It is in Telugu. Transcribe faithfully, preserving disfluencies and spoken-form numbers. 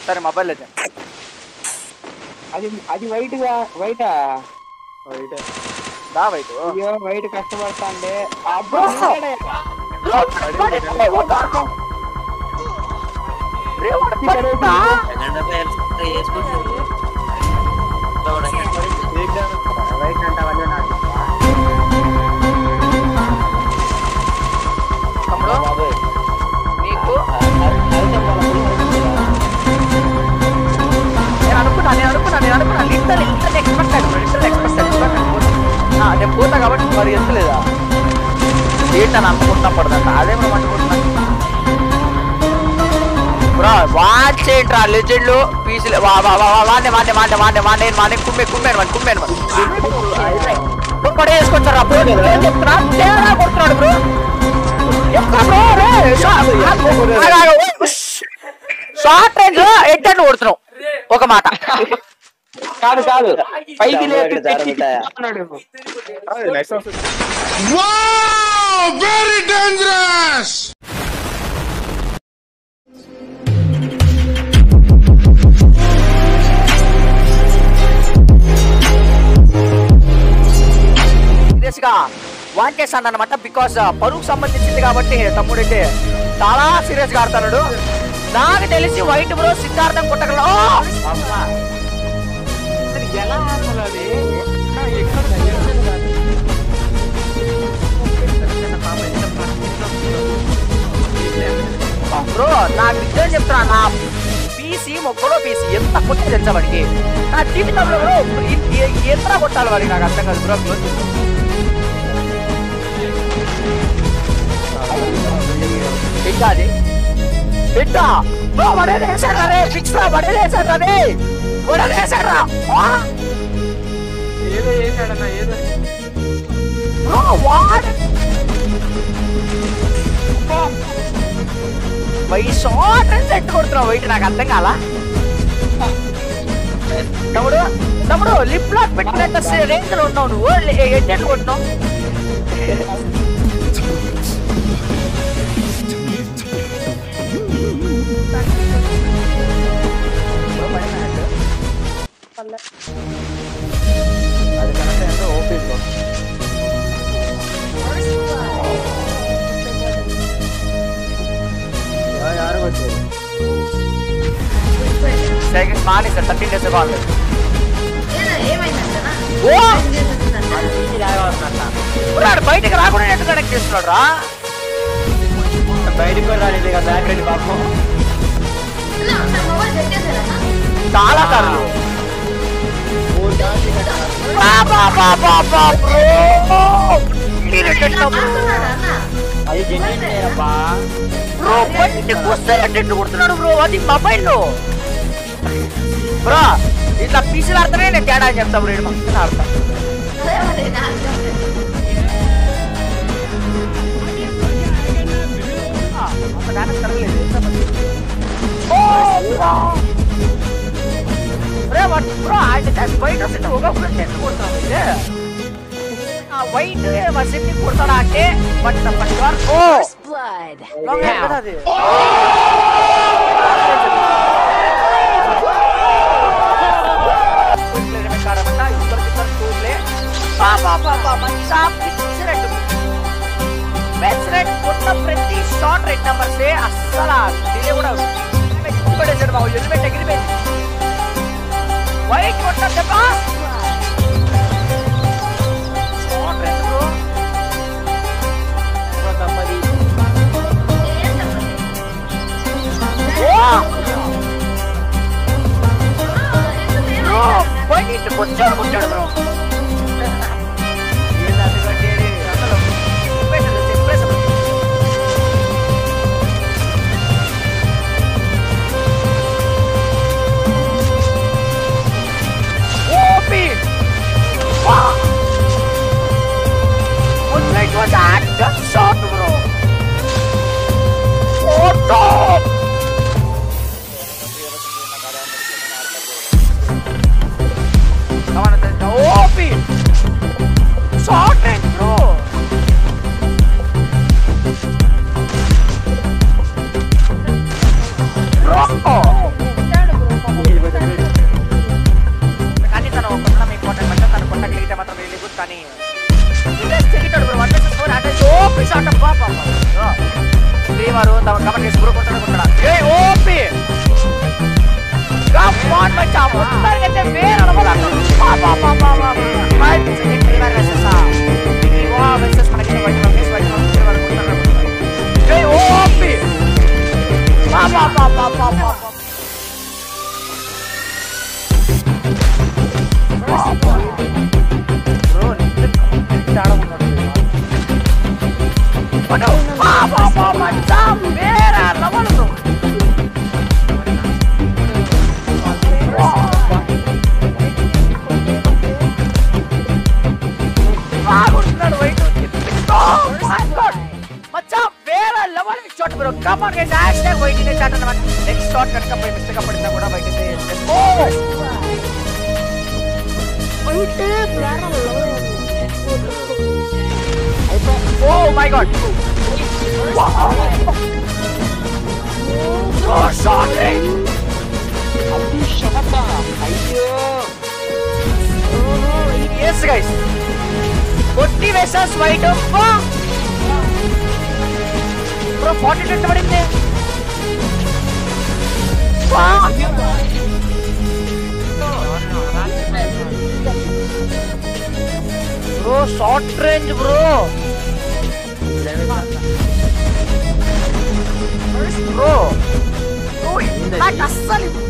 సరే మొబైల్ అయితే అది అది వైట్ గా వైటా వైట్ దా వైట్ అయ్యో వైట్ కష్టపడతాండే అబ్బో నీకు నేను అనుకున్నా నేను అనుకున్నా నేను అనుకున్నా litre litre expected litre expected నేను పోతా కాబట్టి మరి ఎంతలేదా ఏంటని అనుకుంటున్నా పడదంట అదే మనం అనుకుంటున్నా బ్రో వాచ్ ఏంట్రా లెజెండ్లు పీసీలు వాడే వాడే వాడే వాడే వాడే వాడే కుమ్మే కుమ్మే కుమ్మే పడే వేసుకొచ్చారా బ్రో చెప్తున్నా తేడా కొడుతున్నాడు బ్రో షార్ట్ రేంజ్ లో ఎడ్డెడ్ కొడుతున్నావు ఒక మాట కాదు కాదు పైకి లేపి వెరీ డేంజరస్ సీరియస్ గా వాన్ చేస్తాను అనమాట బికాస్ పరువుకు సంబంధించింది కాబట్టి తమ్ముడైతే చాలా సీరియస్ గా ఆడుతున్నాడు నాకు తెలిసి వైట్ బ్రో సిద్ధార్థం కొట్టగల ఎలా ఆడాలి బ్రో నాకు నిజం చెప్తున్నా నా పీసీ మొక్కలో పీసీ ఎంత కొట్టి తెలుసా వాడికి నా జీవితంలో బ్రో ఎంత కొట్టాలి వాడికి నాకు అర్థం కాదు బ్రో బిడ్డ అది బిడ్డ బ్రో వడేది వేసాడు రే ఫిక్స్ రా వడేది వేసాడు రే వడేది వేసాడు రా ఏదో వేసాడన్నా ఏదో bro what why short range ఎట్టు కొడుతున్నావు వైట్ నాకు అర్థం కాలా తమ్ముడు తమ్ముడు లిప్ లాక్ పెట్టినంత రేంజ్ లో ఉన్నావు నువ్వు ఎట్టు కొట్టినావు అది కరెక్ట్ అంటే ఓపెన్ యారు వచ్చారు second morning sir thirteen days కావాలి బయటకు రాకుండా ఎట్టు కనెక్ట్ చేస్తున్నాడు రా బయటకు కూడా రాలేదు కదా బ్యాక్ రండి పాపం చాలా సార్లు అది జెన్యూన్ బ్రో బయటకు వస్తే అటెండ్ కొడుతున్నాడు బ్రో అది మొబైల్లో బ్రో ఇట్లా పీసీలు ఆడతానే నేను తేడా అని చెప్తా బ్రో మొత్తం ఆడతా బయట వైట్ వసతి కొడతాడా అంటే బట్ అది ప్రతి షార్ట్ రెడ్ నెంబర్స్ అస్సలు డిలే కూడా పడేసాడు బాబు హెల్మెట్ ఎగిరిపోయింది వైట్ కొట్ట దెబ్బ షార్ట్ రెడ్ బ్రో తప్పది వైట్ కొంచెం కొట్టాడు bro It was a good shot, bro. Oh, top. Come on, oh. Oh my god short range yes guys కొట్టి వేసస్ వైట్ బ్రో ఫార్టీ టూ పడింది bro short range bro bro నాకు అస్సలు